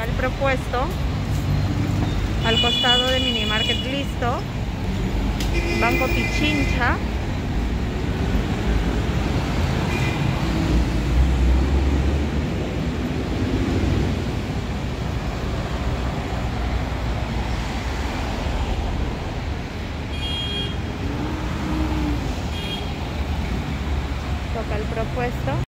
El propuesto al costado de Mini Market Listo, Banco Pichincha. Toca el propuesto.